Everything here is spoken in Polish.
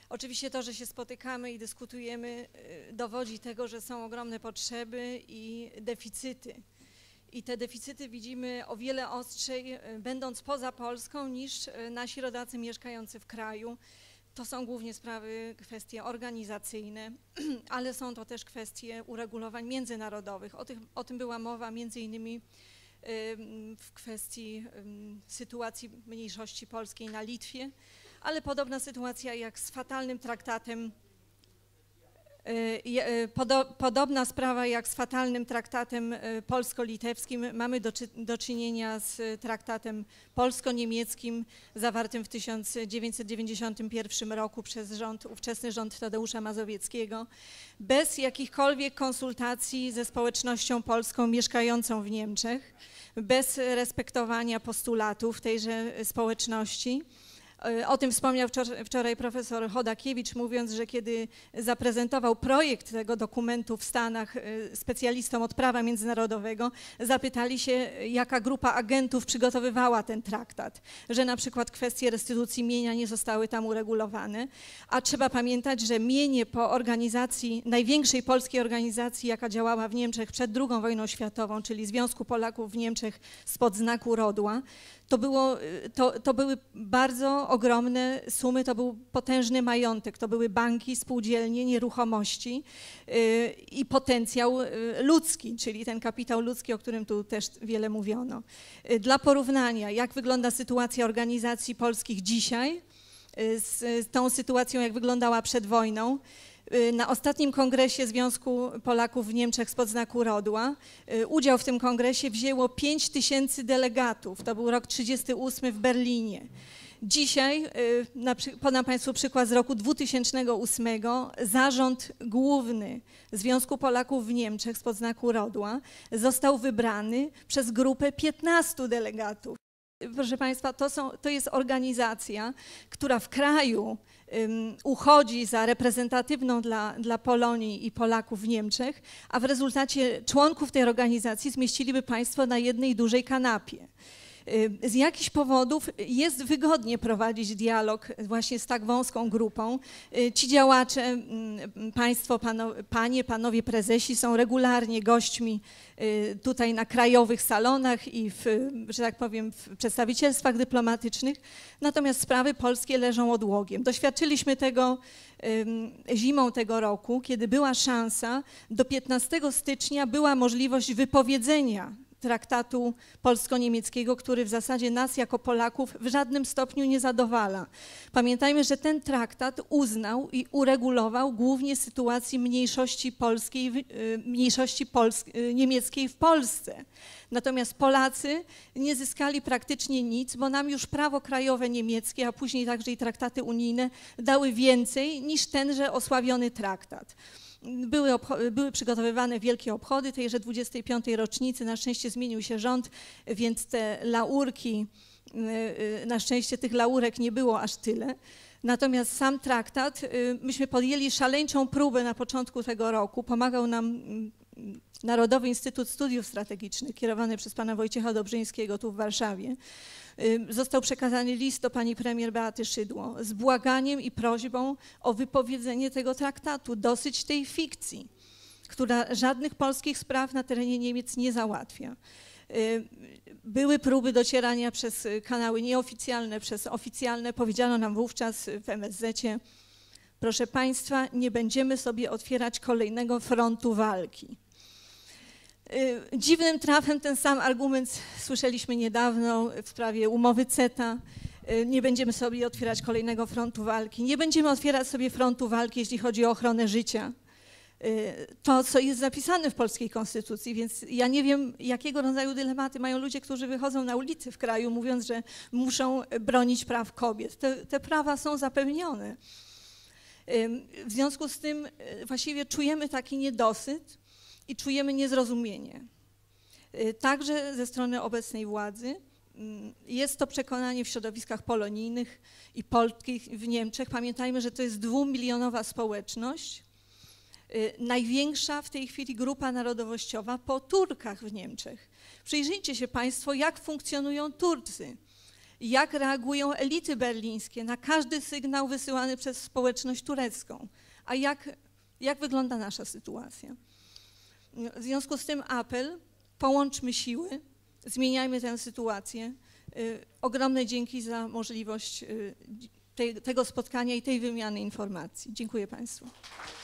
Oczywiście to, że się spotykamy i dyskutujemy, dowodzi tego, że są ogromne potrzeby i deficyty. I te deficyty widzimy o wiele ostrzej, będąc poza Polską, niż nasi rodacy mieszkający w kraju. To są głównie kwestie organizacyjne, ale są to też kwestie uregulowań międzynarodowych. O tym była mowa między innymi w kwestii sytuacji mniejszości polskiej na Litwie, ale podobna sytuacja jak z fatalnym traktatem, podobna sprawa jak z fatalnym traktatem polsko-litewskim. Mamy do czynienia z traktatem polsko-niemieckim zawartym w 1991 roku przez ówczesny rząd Tadeusza Mazowieckiego, bez jakichkolwiek konsultacji ze społecznością polską mieszkającą w Niemczech, bez respektowania postulatów tejże społeczności. O tym wspomniał wczoraj profesor Chodakiewicz, mówiąc, że kiedy zaprezentował projekt tego dokumentu w Stanach specjalistom od prawa międzynarodowego, zapytali się, jaka grupa agentów przygotowywała ten traktat, że na przykład kwestie restytucji mienia nie zostały tam uregulowane, a trzeba pamiętać, że mienie po organizacji, największej polskiej organizacji, jaka działała w Niemczech przed II wojną światową, czyli Związku Polaków w Niemczech spod znaku Rodła, to były bardzo ogromne sumy, to był potężny majątek, to były banki, spółdzielnie, nieruchomości i potencjał ludzki, czyli ten kapitał ludzki, o którym tu też wiele mówiono. Dla porównania, jak wygląda sytuacja organizacji polskich dzisiaj z tą sytuacją, jak wyglądała przed wojną. Na ostatnim kongresie Związku Polaków w Niemczech spod znaku Rodła udział w tym kongresie wzięło 5000 delegatów. To był rok 1938 w Berlinie. Dzisiaj, podam Państwu przykład z roku 2008, zarząd główny Związku Polaków w Niemczech spod znaku Rodła został wybrany przez grupę 15 delegatów. Proszę Państwa, to jest organizacja, która w kraju uchodzi za reprezentatywną dla Polonii i Polaków w Niemczech, a w rezultacie członków tej organizacji zmieściliby Państwo na jednej dużej kanapie. Z jakichś powodów jest wygodnie prowadzić dialog właśnie z tak wąską grupą. Ci działacze, Państwo, panowie prezesi są regularnie gośćmi tutaj na krajowych salonach i że tak powiem, w przedstawicielstwach dyplomatycznych, natomiast sprawy polskie leżą odłogiem. Doświadczyliśmy tego zimą tego roku, kiedy była szansa, do 15 stycznia była możliwość wypowiedzenia traktatu polsko-niemieckiego, który w zasadzie nas jako Polaków w żadnym stopniu nie zadowala. Pamiętajmy, że ten traktat uznał i uregulował głównie sytuację mniejszości niemieckiej w Polsce. Natomiast Polacy nie zyskali praktycznie nic, bo nam już prawo krajowe niemieckie, a później także i traktaty unijne dały więcej niż tenże osławiony traktat. Były przygotowywane wielkie obchody tejże 25. rocznicy. Na szczęście zmienił się rząd, więc te laurki, na szczęście tych laurek nie było aż tyle. Natomiast sam traktat, myśmy podjęli szaleńczą próbę na początku tego roku. Pomagał nam Narodowy Instytut Studiów Strategicznych, kierowany przez pana Wojciecha Dobrzyńskiego tu w Warszawie. Został przekazany list do pani premier Beaty Szydło z błaganiem i prośbą o wypowiedzenie tego traktatu. Dosyć tej fikcji, która żadnych polskich spraw na terenie Niemiec nie załatwia. Były próby docierania przez kanały nieoficjalne, przez oficjalne. Powiedziano nam wówczas w MSZ-cie, proszę Państwa, nie będziemy sobie otwierać kolejnego frontu walki. Dziwnym trafem ten sam argument słyszeliśmy niedawno w sprawie umowy CETA. Nie będziemy sobie otwierać kolejnego frontu walki. Nie będziemy otwierać sobie frontu walki, jeśli chodzi o ochronę życia. To, co jest zapisane w polskiej konstytucji, więc ja nie wiem, jakiego rodzaju dylematy mają ludzie, którzy wychodzą na ulicy w kraju, mówiąc, że muszą bronić praw kobiet. Te prawa są zapewnione. W związku z tym właściwie czujemy taki niedosyt i czujemy niezrozumienie. Także ze strony obecnej władzy. Jest to przekonanie w środowiskach polonijnych i polskich w Niemczech. Pamiętajmy, że to jest 2-milionowa społeczność. Największa w tej chwili grupa narodowościowa po Turkach w Niemczech. Przyjrzyjcie się Państwo, jak funkcjonują Turcy. jak reagują elity berlińskie na każdy sygnał wysyłany przez społeczność turecką. A jak wygląda nasza sytuacja? W związku z tym apel, połączmy siły, zmieniajmy tę sytuację. Ogromne dzięki za możliwość tego spotkania i tej wymiany informacji. Dziękuję Państwu.